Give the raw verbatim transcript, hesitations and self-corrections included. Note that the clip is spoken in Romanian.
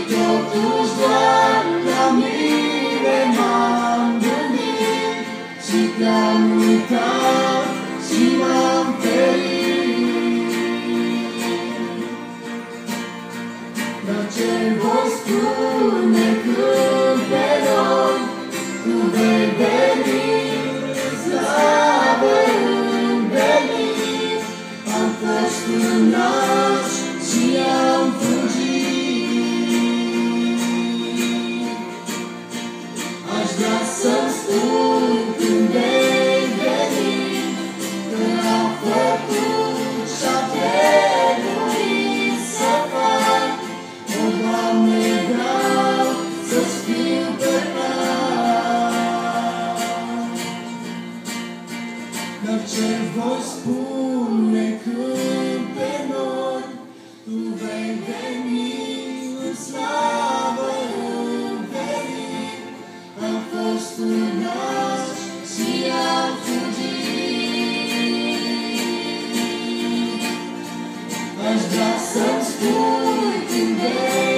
Totuși doar la mine m-am gândit și te-am uitat și m-am ferit. Dar ce voi spune când pe noi tu vei veni, slavă învelit? Am fost un naș și am fugit. Aș vrea să-mi spun când vei veni, că am făcut și-a trebuit să fac. O, Doamne, vreau să-ți fiu bărbat. Dar ce voi spune când pe noi tu vei veni în slavă învelit? Am fost un naș și am fugit. Aș vrea să-mi spui când vei